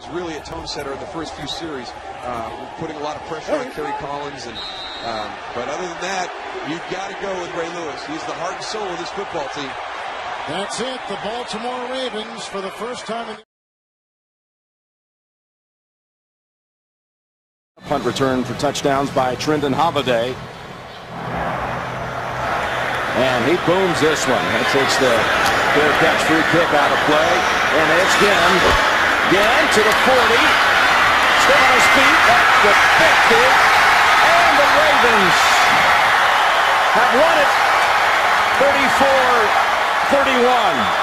was really a tone setter in the first few series, putting a lot of pressure on Kerry Collins. But other than that, you've got to go with Ray Lewis. He's the heart and soul of this football team. That's it. The Baltimore Ravens, for the first time in punt return for touchdowns by Trendon Holiday. And he booms this one. That takes the fair catch free kick out of play. And it's Ginn to the 40. Still on his feet at the 50. And the Ravens have won it 34-31.